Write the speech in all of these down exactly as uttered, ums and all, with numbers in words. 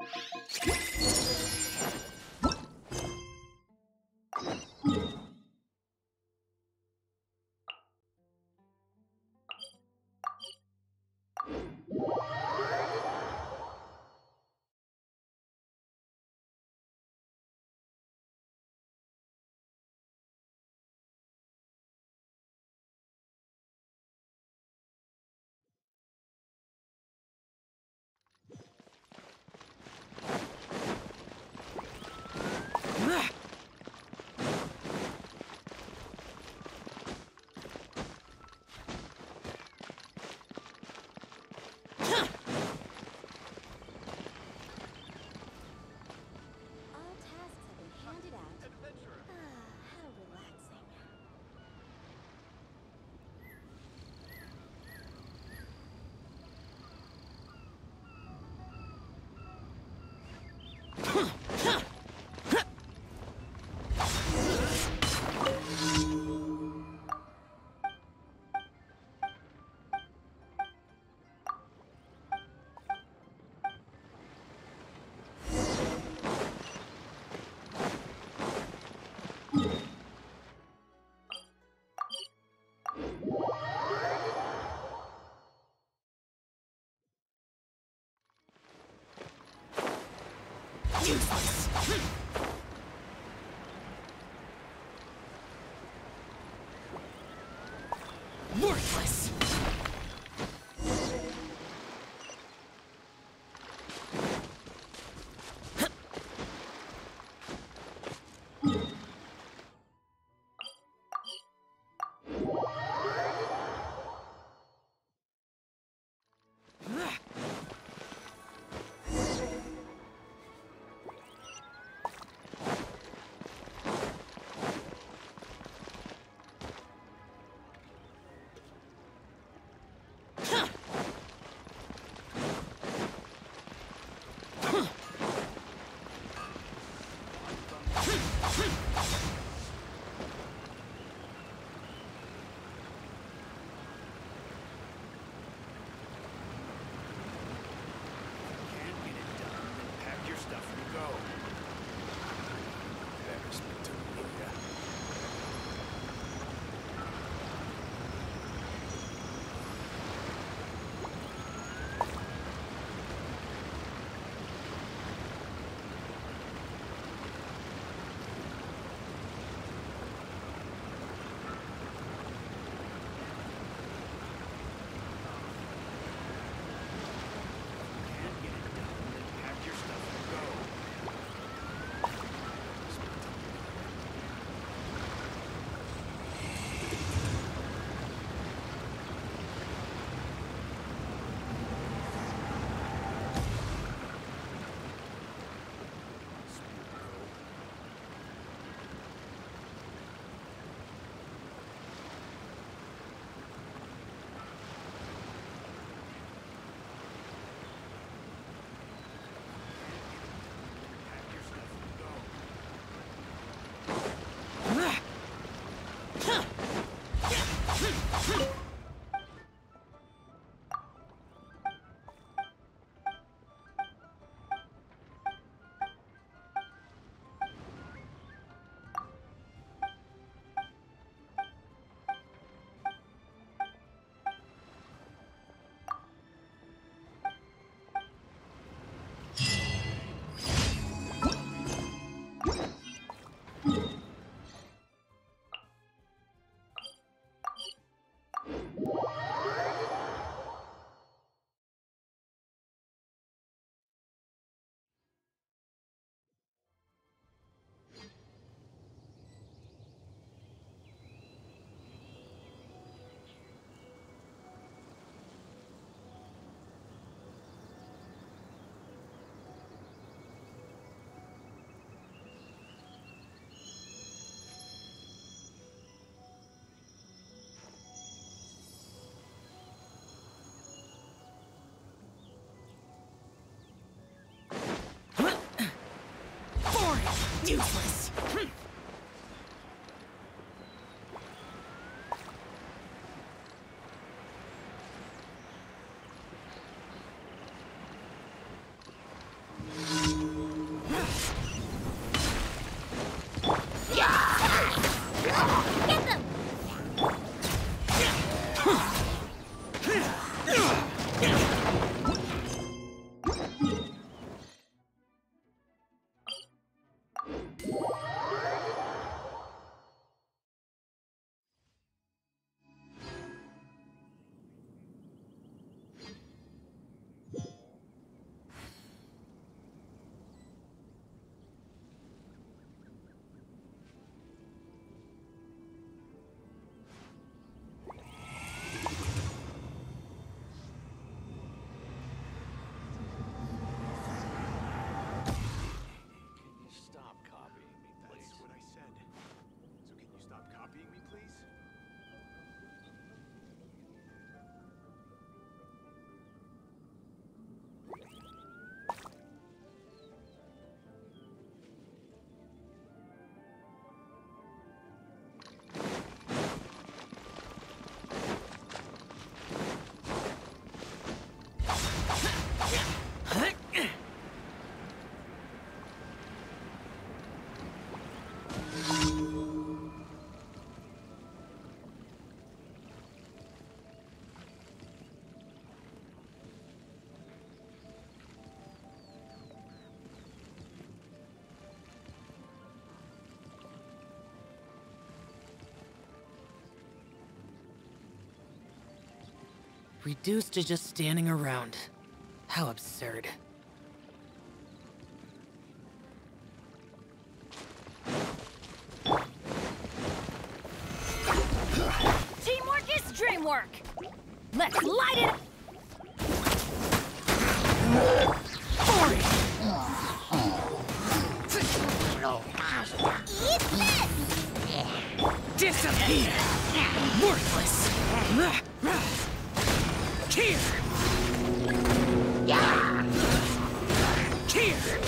Useless! Worthless! Useless! Hm. Reduced to just standing around. How absurd. Teamwork is dreamwork! Let's light it up! Eat this! Disappear! Worthless! Here! Here!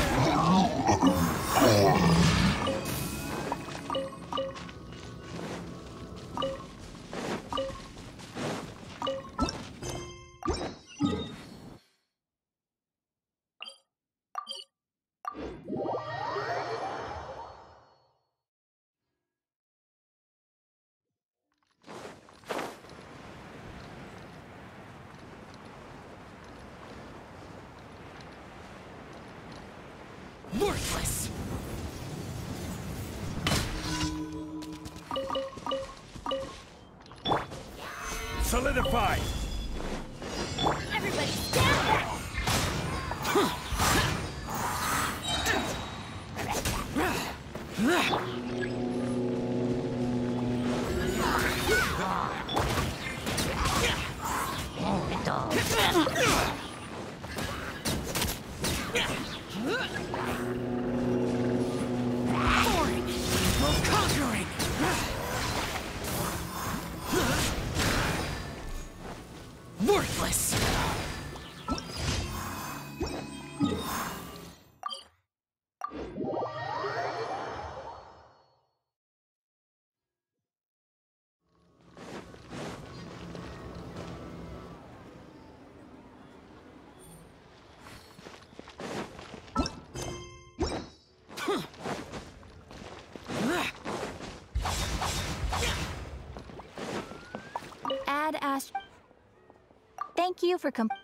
Worthless! Solidify! Everybody stand back! Boring! While conquering! Worthless! Ad Ast. Thank you for com-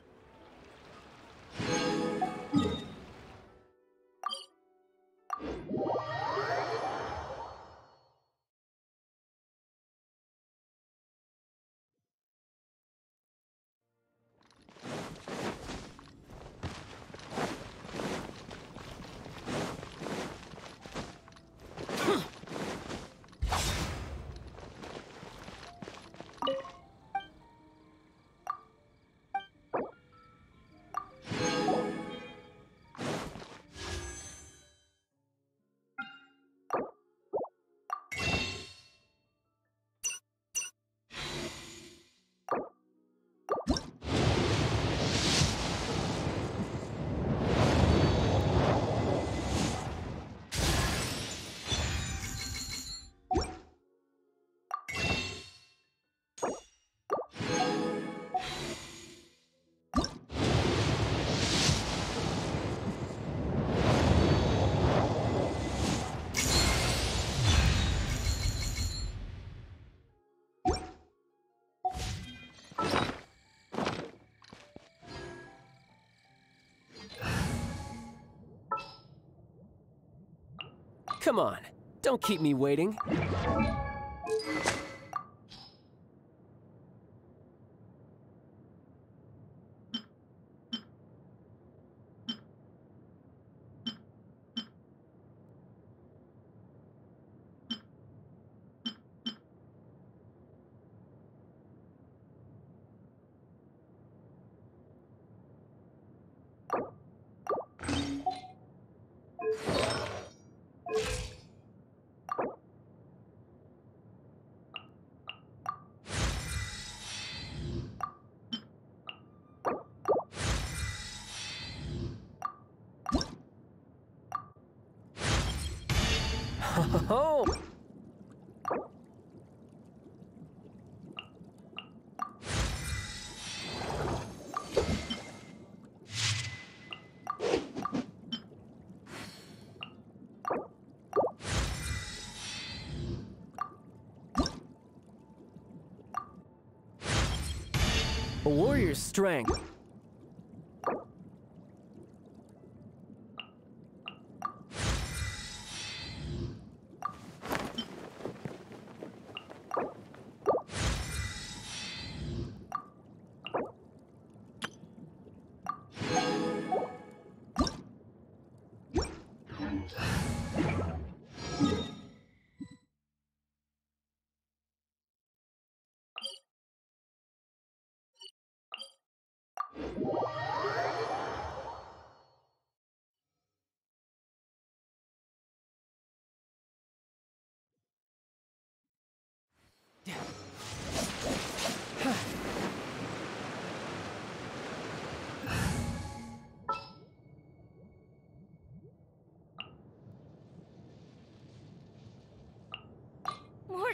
Come on, don't keep me waiting. Oh! A warrior's strength.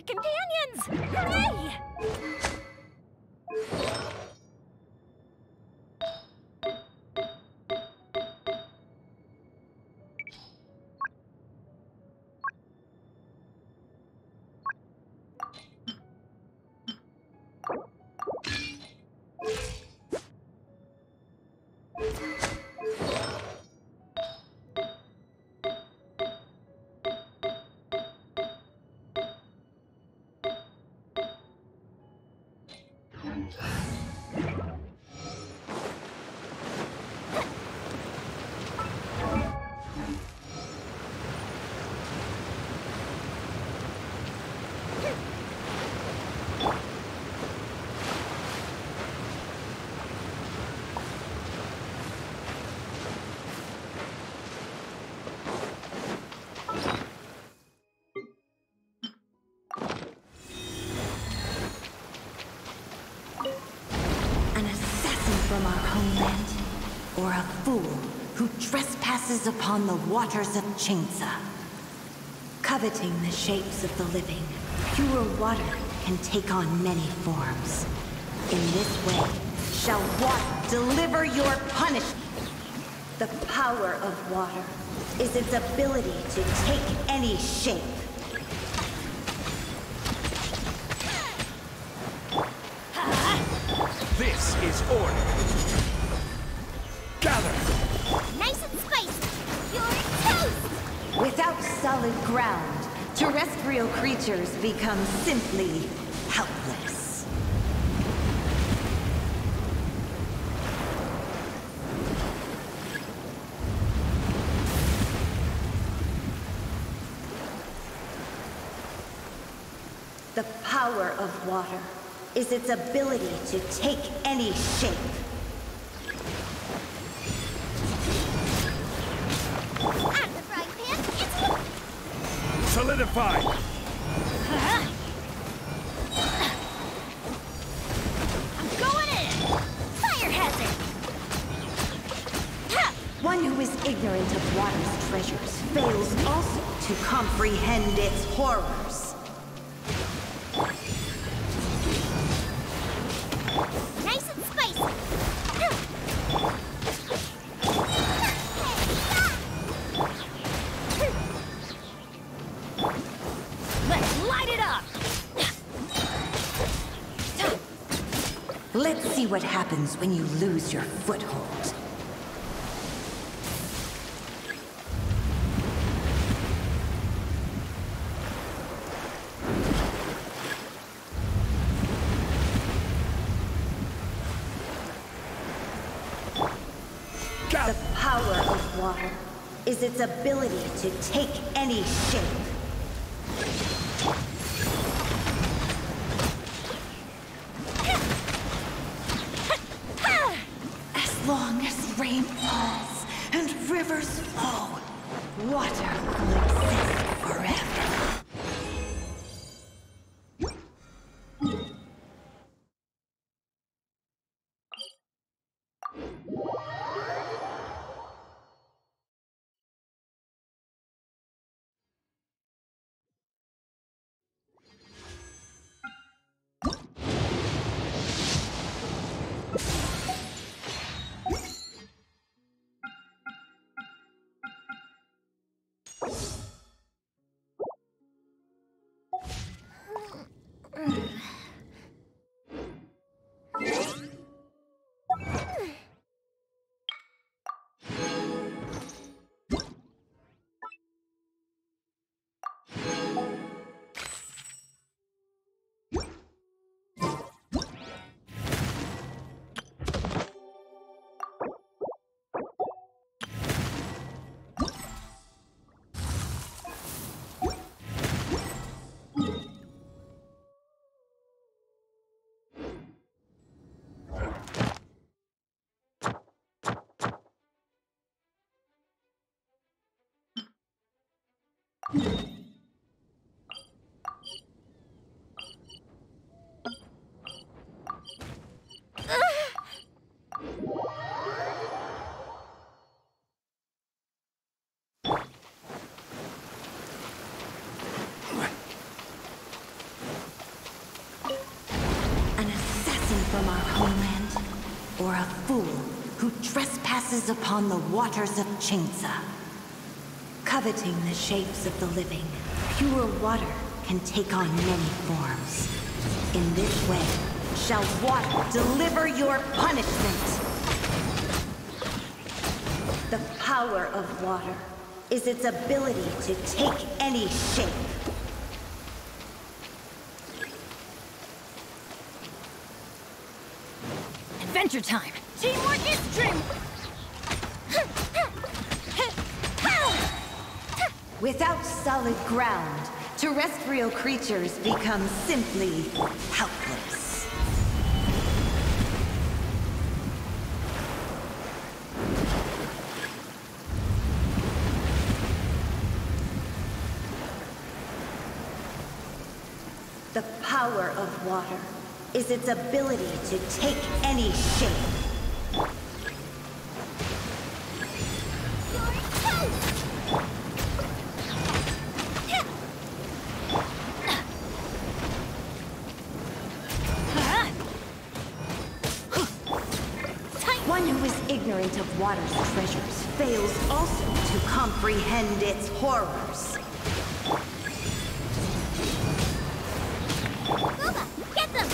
companions! Hooray! From our homeland, or a fool who trespasses upon the waters of Chainsa. Coveting the shapes of the living, pure water can take on many forms. In this way, shall water deliver your punishment. The power of water is its ability to take any shape. This is order. Gather! Nice and spicy! You're toast! Without solid ground, terrestrial creatures become simply helpless. The power of water is its ability to take any shape. Out of the frying pan, it's... Solidify! Huh? I'm going in! Fire hazard! Ha! One who is ignorant of water's treasures fails also to comprehend its horrors. Nice and spicy! Let's light it up! Let's see what happens when you lose your foothold. The power of water is its ability to take any shape. As long as rain falls and rivers flow, water will exist forever. trespasses upon the waters of Chainsa. Coveting the shapes of the living, pure water can take on many forms. In this way, shall water deliver your punishment. The power of water is its ability to take any shape. Adventure time! Teamwork is dream... Without solid ground, terrestrial creatures become simply helpless. The power of water is its ability to take any shape. One who is ignorant of water's treasures fails also to comprehend its horrors. Booba, get them!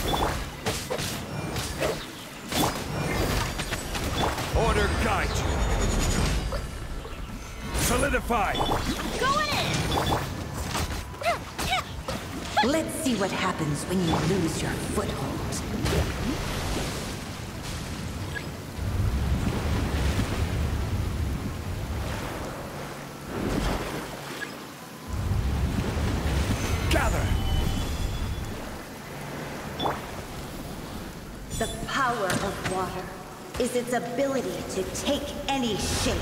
Order guide you. Solidify. Going in! Let's see what happens when you lose your foothold. Gather. The power of water is its ability to take any shape.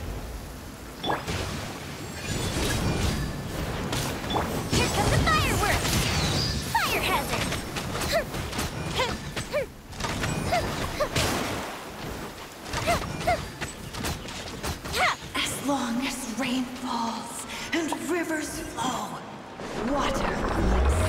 Here comes the fireworks! Fire hazard! As long as rain falls and rivers flow, water will exist.